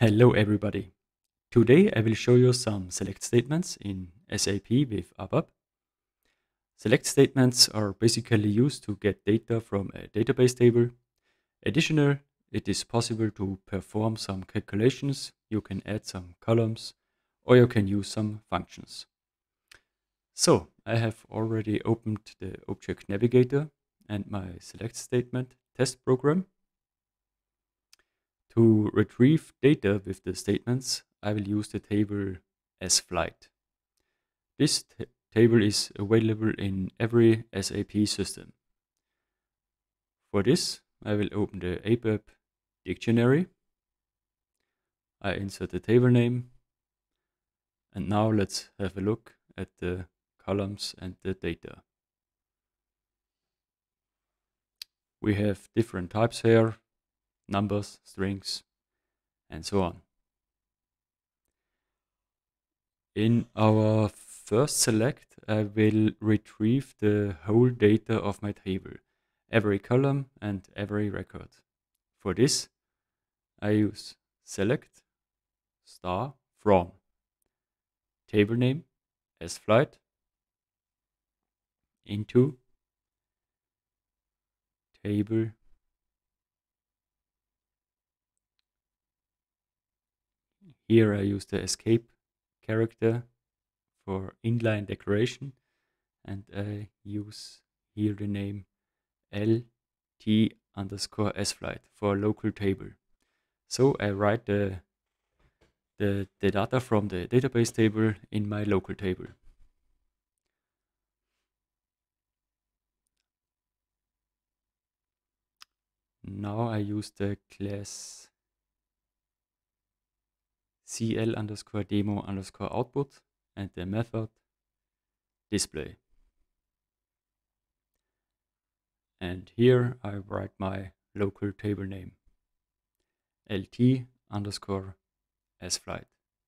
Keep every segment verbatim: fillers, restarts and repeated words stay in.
Hello everybody. Today I will show you some select statements in S A P with ABAP. Select statements are basically used to get data from a database table. Additionally, it is possible to perform some calculations. You can add some columns or you can use some functions. So I have already opened the Object Navigator and my select statement test program. To retrieve data with the statements, I will use the table sFlight. This table is available in every S A P system. For this, I will open the ABAP dictionary. I insert the table name. And now let's have a look at the columns and the data. We have different types here, numbers, strings, and so on. In our first select, I will retrieve the whole data of my table, every column and every record. For this, I use select star from table name sFlight into table here I use the escape character for inline declaration, and I use here the name lt underscore sFlight for local table. So I write the, the, the data from the database table in my local table. Now I use the class cl underscore demo underscore output and the method display. And here I write my local table name lt underscore sFlight.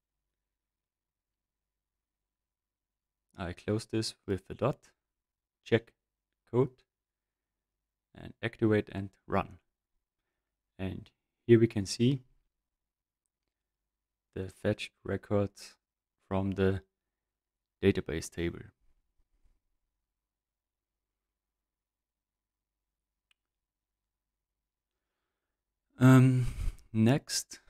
I close this with the dot, check code, and activate and run. And here we can see the fetched records from the database table. Um, next,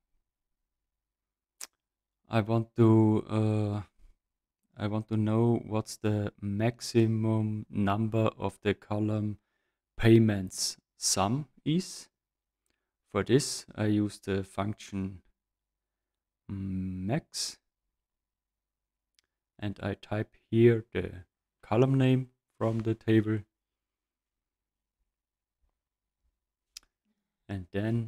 I want to uh, I want to know what's the maximum number of the column payments sum is. For this, I use the function max, and I type here the column name from the table, and then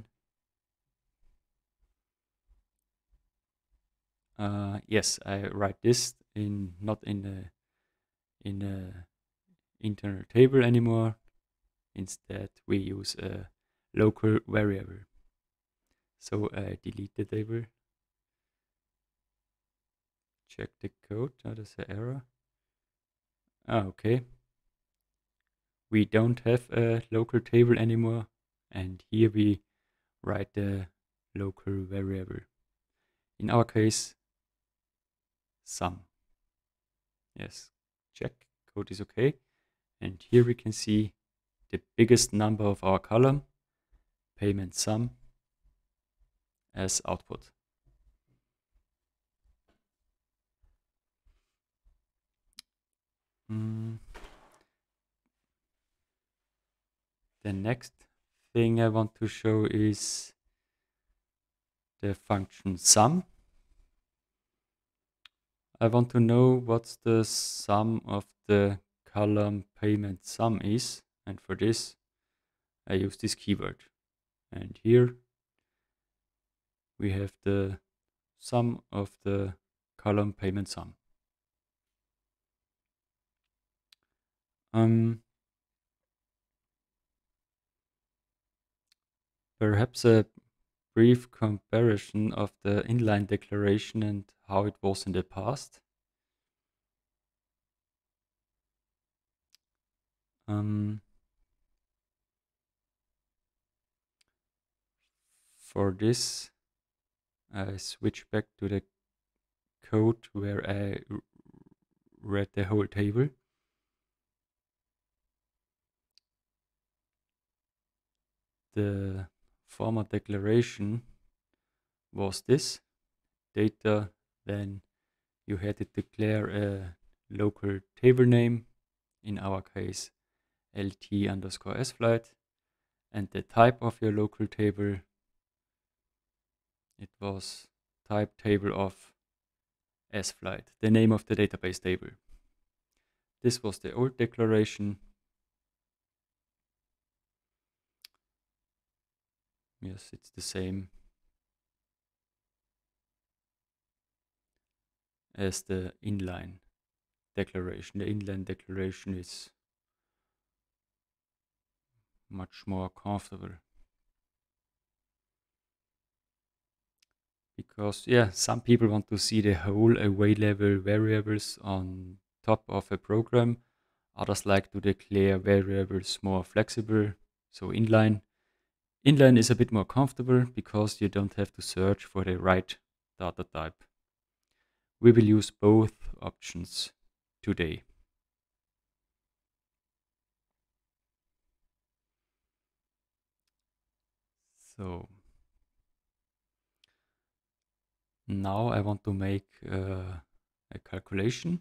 uh, yes, I write this in not in a in a internal table anymore. Instead, we use a local variable. So I delete the table, check the code. Oh, there's an error. Ah, okay. We don't have a local table anymore, and here we write the local variable. In our case, sum. Yes, check, code is okay. And here we can see the biggest number of our column, payment sum, as output. Mm. The next thing I want to show is the function sum. I want to know what's the sum of the column payment sum is, and for this I use this keyword. And here we have the sum of the column payment sum. Um, perhaps a brief comparison of the inline declaration and how it was in the past. Um, for this, I switch back to the code where I read the whole table. The former declaration was this data, then you had to declare a local table name, in our case lt underscore sflight, and the type of your local table, it was type table of sflight, the name of the database table. This was the old declaration. Yes, it's the same as the inline declaration. The inline declaration is much more comfortable. Because, yeah, some people want to see the whole available variables on top of a program. Others like to declare variables more flexible, so inline. Inline is a bit more comfortable because you don't have to search for the right data type. We will use both options today. So now I want to make uh, a calculation.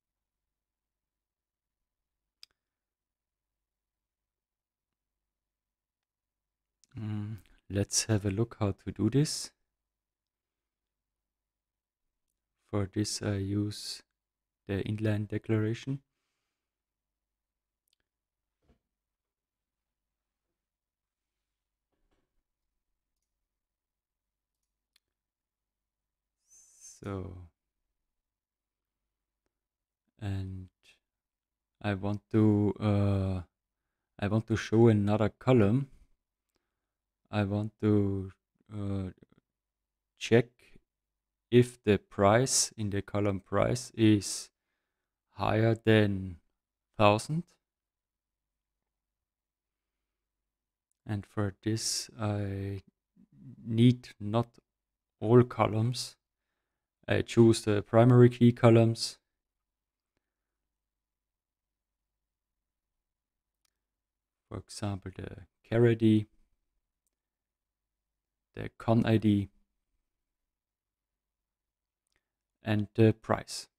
Mm, let's have a look how to do this. For this I use the inline declaration. So, and I want to uh, I want to show another column. I want to uh, check if the price in the column price is higher than one thousand. And for this I need not all columns. I choose the primary key columns. For example, the char I D, the con I D, and the price.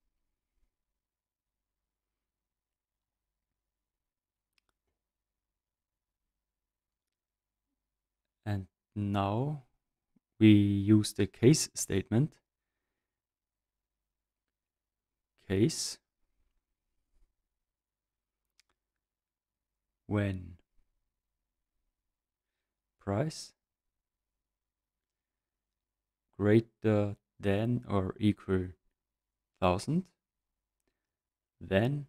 And now we use the case statement. Case when price greater than or equal one thousand, then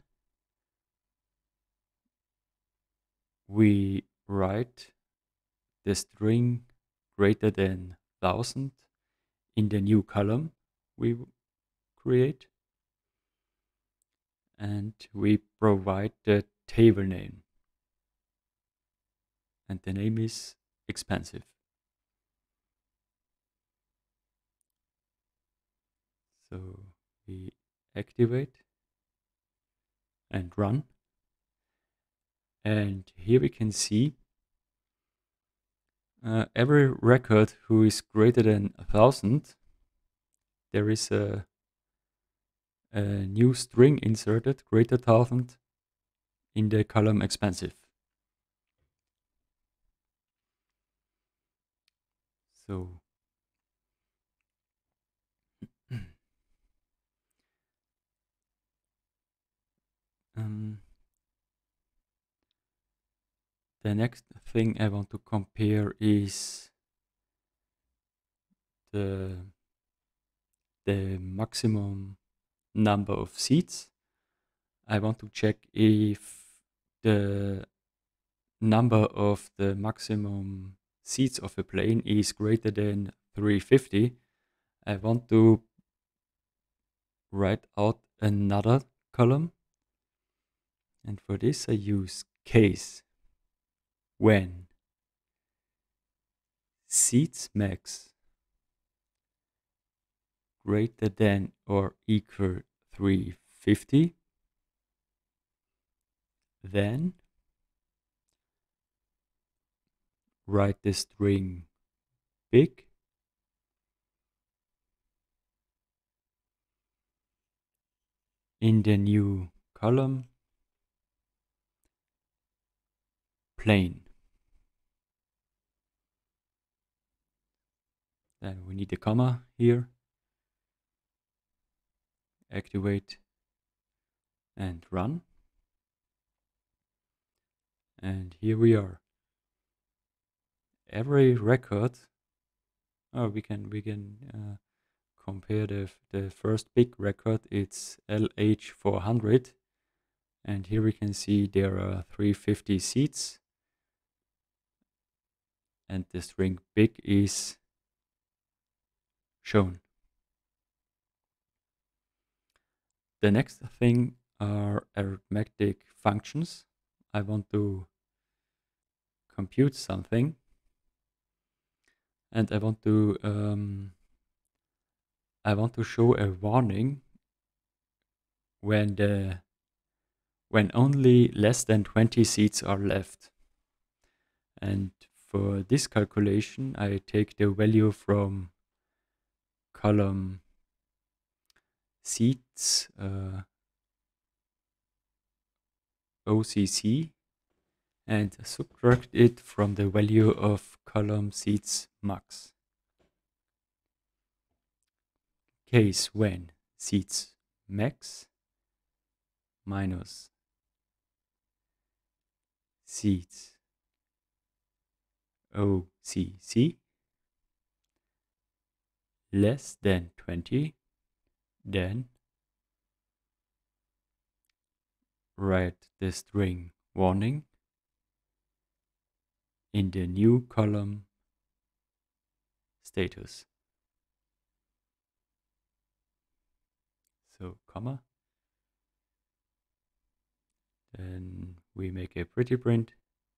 we write the string greater than one thousand in the new column we create, and we provide the table name, and the name is expensive. So we activate and run, and here we can see uh, every record who is greater than a thousand, there is a, a new string inserted, greater thousand, in the column expensive. So um, the next thing I want to compare is the the maximum number of seats. I want to check if the number of the maximum seats of a plane is greater than three hundred fifty. I want to write out another column, and for this I use case when seats max greater than or equal three hundred fifty, then write the string big in the new column plain. Then we need a comma here. Activate and run. And here we are. Every record, oh, we can we can uh, compare the the first big record. It's L H four hundred, and here we can see there are three hundred fifty seats, and the string big is shown. The next thing are arithmetic functions. I want to compute something, and I want to um, I want to show a warning when the when only less than twenty seats are left. And for this calculation, I take the value from column seats uh, O C C and subtract it from the value of column seats max. Case when seats max minus seats O C C less than twenty, then write the string warning in the new column status. So comma, then we make a pretty print,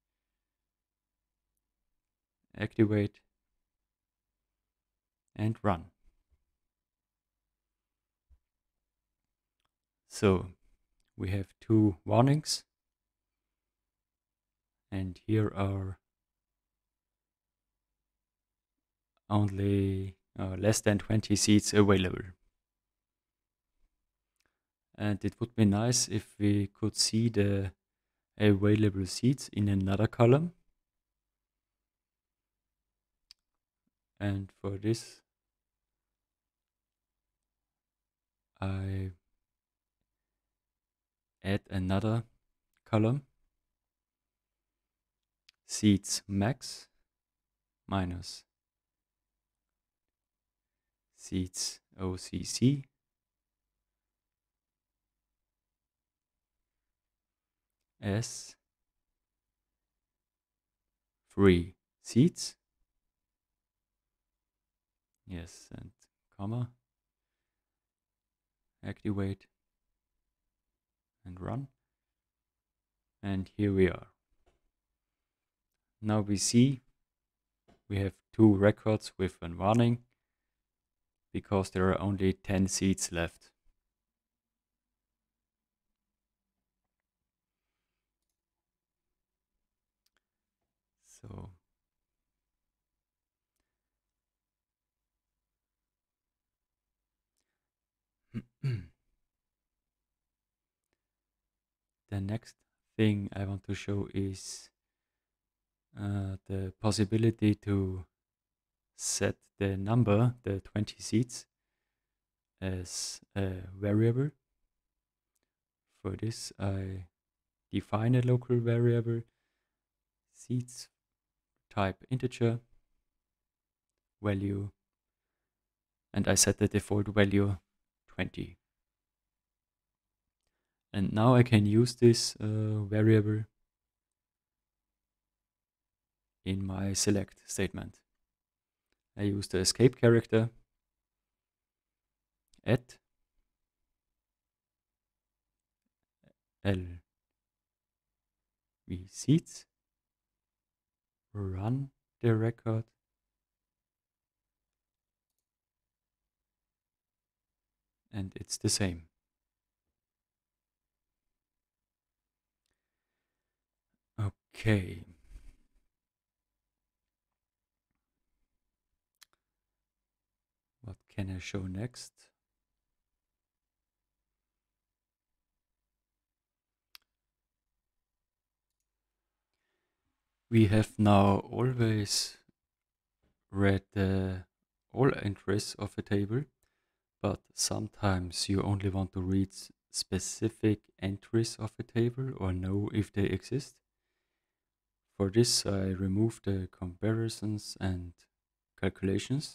activate and run. So we have two warnings, and here are only uh, less than twenty seats available. And it would be nice if we could see the available seats in another column. And for this, I add another column, seats max minus seats O C C as free seats. Yes, and comma, activate and run. And here we are. Now we see we have two records with a warning because there are only ten seats left. So the next thing I want to show is uh, the possibility to set the number, the twenty seats, as a variable. For this, I define a local variable, seats type integer value, and I set the default value twenty. And now I can use this uh, variable in my select statement. I use the escape character, add L V seats, run the record, and it's the same. Okay. What can I show next? We have now always read uh, all entries of a table, but sometimes you only want to read specific entries of a table or know if they exist. For this, I remove the comparisons and calculations.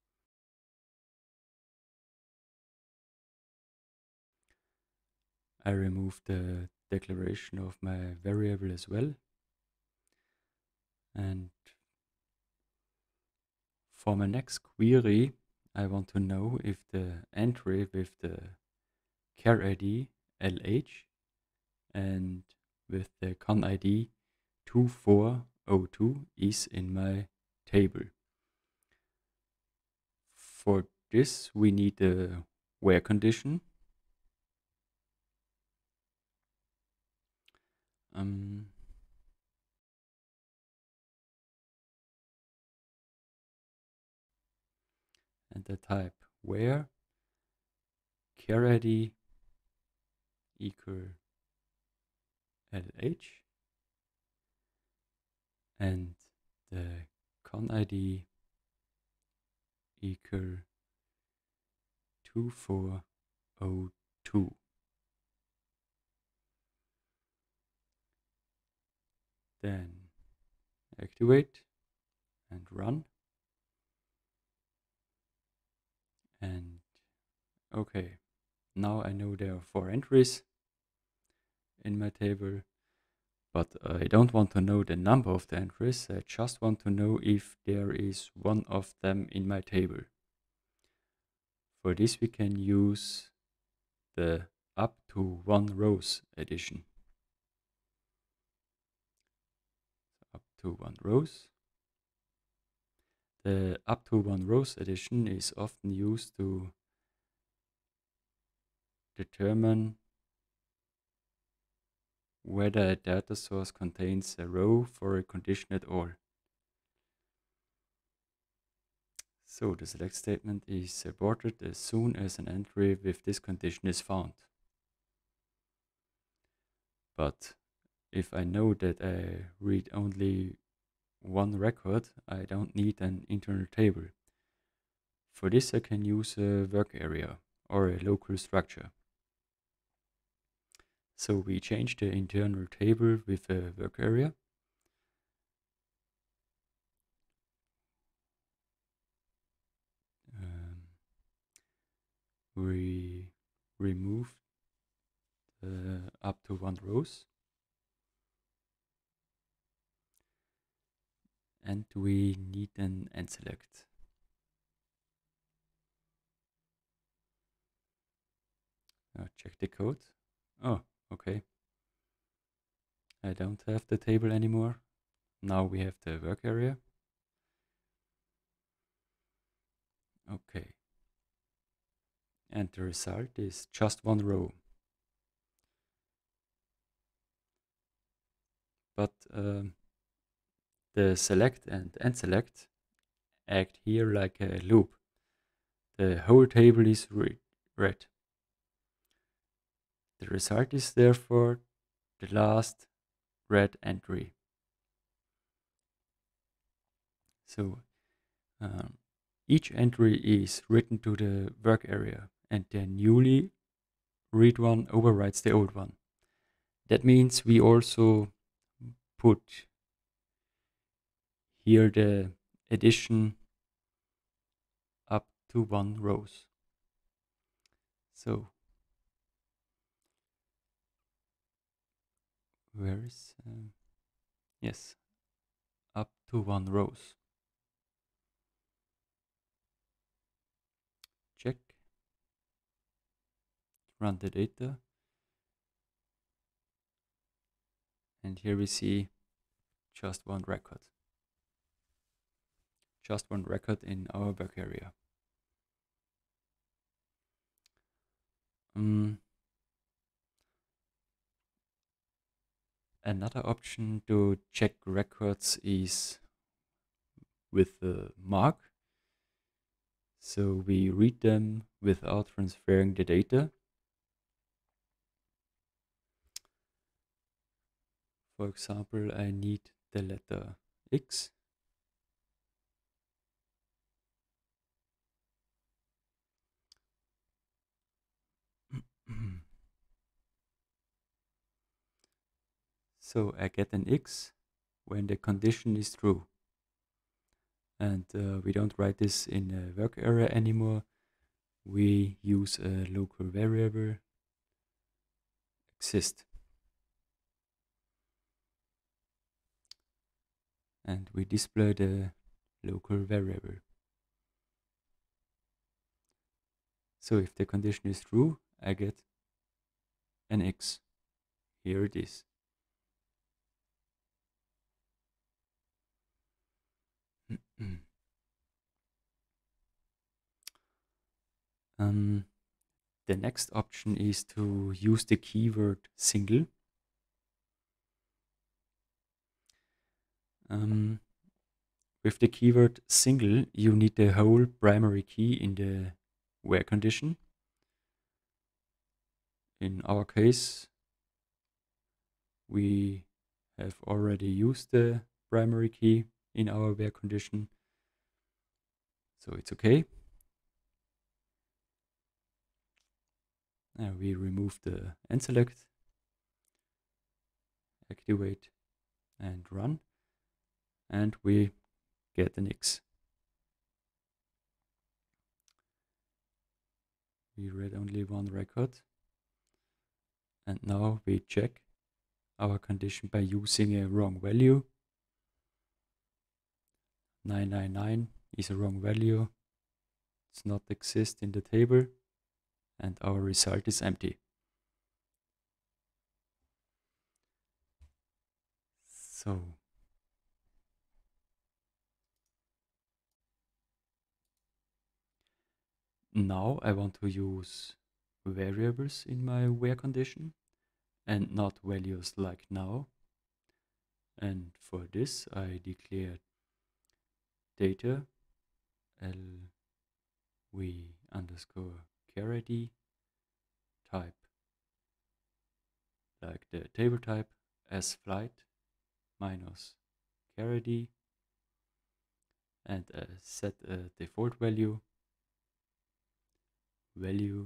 I remove the declaration of my variable as well. And for my next query, I want to know if the entry with the char I D L H and with the con I D two four zero two is in my table. For this, we need a where condition. Um, and the type where char I D equal L H and the con I D equal two four zero two. Then activate and run. And okay, now I know there are four entries in my table, but I don't want to know the number of the entries. I just want to know if there is one of them in my table. For this, we can use the up to one rows addition. Up to one rows. The up to one rows addition is often used to determine whether a data source contains a row for a condition at all. So the select statement is aborted as soon as an entry with this condition is found. But if I know that I read only one record, I don't need an internal table. For this, I can use a work area or a local structure. So we change the internal table with a work area. Um, we remove the up to one rows. And we need an end select. Uh, check the code. Oh, okay. I don't have the table anymore. Now we have the work area. Okay. And the result is just one row. But um, the select and end select act here like a loop. The whole table is re read. The result is therefore the last read entry. So um, each entry is written to the work area, and the newly read one overwrites the old one. That means we also put here the addition up to one rows. So where is um, yes, up to one rows. Check. Run the data. And here we see just one record. Just one record in our work area. Um, another option to check records is with the mark. So we read them without transferring the data. For example, I need the letter X. So I get an X when the condition is true. And uh, we don't write this in a work area anymore. We use a local variable exist. And we display the local variable. So if the condition is true, I get an X. Here it is. um, the next option is to use the keyword single. Um, with the keyword single, you need the whole primary key in the where condition. In our case, we have already used the primary key in our where condition, so it's okay. Now we remove the end select, activate and run, and we get an X. We read only one record, and now we check our condition by using a wrong value. nine nine nine is a wrong value. It's not exist in the table, and our result is empty. So now I want to use variables in my where condition and not values like now. And for this I declare data lv underscore char I D type like the table type as flight minus char I D, and uh, set a default value value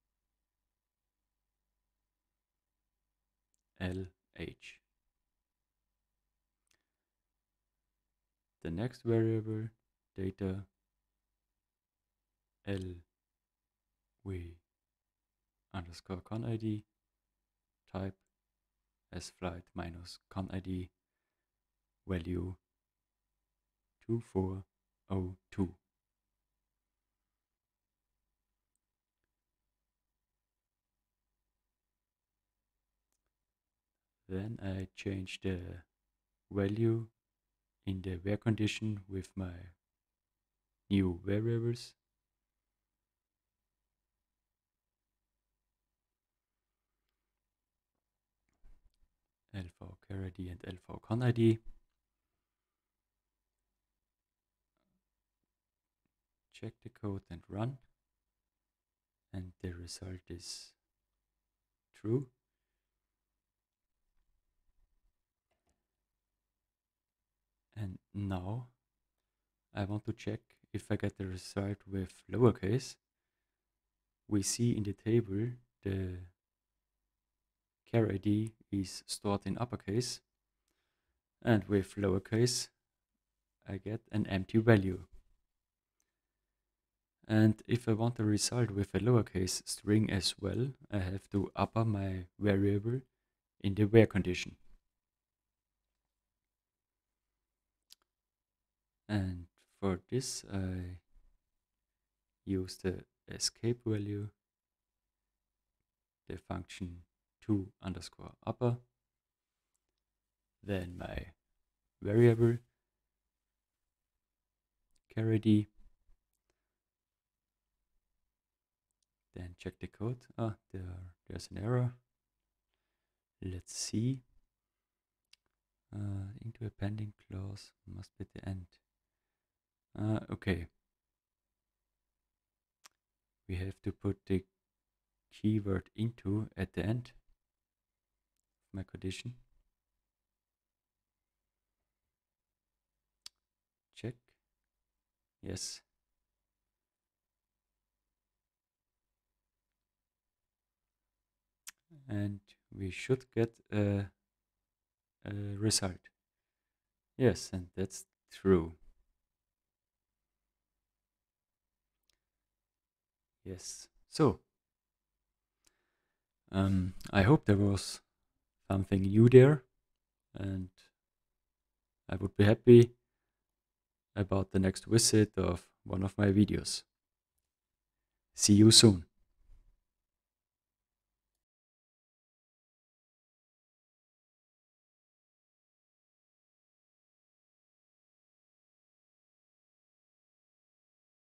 L H. The next variable data lv underscore con I D type as flight minus con I D value two four zero two. Then I change the value in the where condition with my new variables. lv char I D and lv con I D. Check the code and run, and the result is true. And now I want to check if I get the result with lowercase. We see in the table the char I D is stored in uppercase, and with lowercase I get an empty value. And if I want the result with a lowercase string as well, I have to upper my variable in the where condition. And for this I use the escape value, the function to underscore upper, then my variable char I D, Then check the code. Ah, there, there's an error. Let's see. Uh, into appending clause must be the end. Uh, okay. We have to put the keyword into at the end of my condition. Check. Yes. And we should get a, a result. Yes, and that's true. Yes. So, um, I hope there was something new there, and I would be happy about the next visit of one of my videos. See you soon.